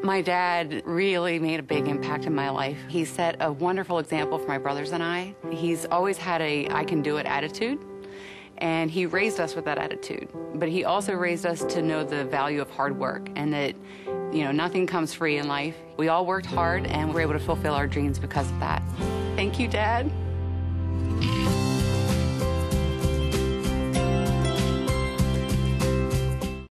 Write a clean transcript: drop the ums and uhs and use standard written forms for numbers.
My dad really made a big impact in my life. He set a wonderful example for my brothers and I. He's always had a I can do it attitude, and he raised us with that attitude. But he also raised us to know the value of hard work and that, you know, nothing comes free in life. We all worked hard and we were able to fulfill our dreams because of that. Thank you, Dad.